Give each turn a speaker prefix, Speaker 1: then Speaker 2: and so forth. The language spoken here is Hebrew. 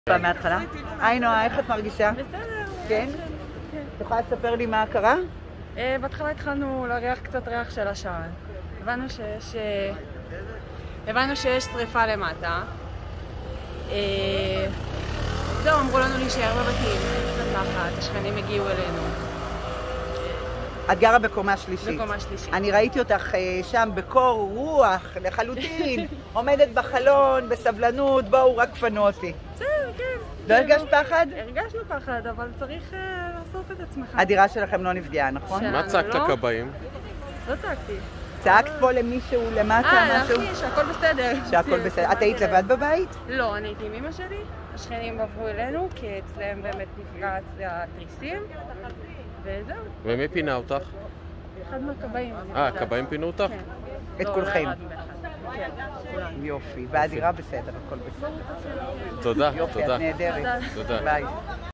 Speaker 1: מההתחלה? היי נועה, איך את מרגישה?
Speaker 2: בסדר.
Speaker 1: כן? את יכולה לספר לי מה קרה?
Speaker 2: בהתחלה התחלנו להריח קצת ריח של עשן. הבנו שיש שריפה למטה. זהו, אמרו לנו להישאר בבתים, קצת לחץ, השכנים הגיעו אלינו.
Speaker 1: את גרה בקומה שלישית.
Speaker 2: בקומה שלישית.
Speaker 1: אני ראיתי אותך שם בקור רוח לחלוטין, עומדת בחלון, בסבלנות, בואו רק פנו אותי.
Speaker 2: בסדר, כן.
Speaker 1: לא הרגשת פחד?
Speaker 2: הרגשנו פחד, אבל צריך לעשות את עצמך.
Speaker 1: הדירה שלכם לא נפגעה, נכון?
Speaker 3: מה צעקת לכבאים?
Speaker 2: לא צעקתי.
Speaker 1: צעקת פה למישהו למטה, משהו?
Speaker 2: להכניס, שהכל בסדר.
Speaker 1: שהכל בסדר. את היית לבד בבית?
Speaker 2: לא, אני הייתי עם אמא שלי. השכנים עברו אלינו, כי אצלם באמת נפגע התריסים. וזהו.
Speaker 3: ומי פינה אותך?
Speaker 2: אחד מהכבאים.
Speaker 3: הכבאים פינו אותך?
Speaker 2: כן.
Speaker 1: את
Speaker 2: לא,
Speaker 1: כולכם.
Speaker 2: לא ירדנו באחד. כן, כולנו.
Speaker 1: יופי. והדירה בסדר, הכל בסדר.
Speaker 3: תודה,
Speaker 1: יופי,
Speaker 3: תודה.
Speaker 1: את נהדרת.
Speaker 3: תודה.
Speaker 1: ביי.